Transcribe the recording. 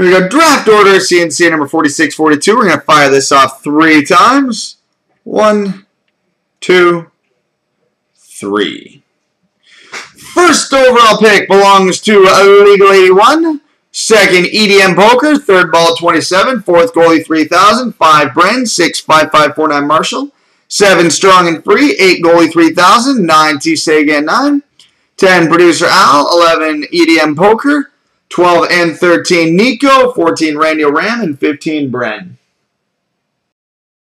Here we go. Draft order, CNC number 4642. We're going to fire this off 3 times. 1, 2, 3. First overall pick belongs to Legal 81. Second, EDM Poker. Third ball, 27. Fourth, goalie, 3000. 5, Bren. 6, 5549 Marshall. 7, Strong and Free. 8, goalie, 3000. 9, T. Sagan, 9. 10, Producer Al. 11, EDM Poker. 12 and 13, Nico. 14, Randy O'Ran. And 15, Bren.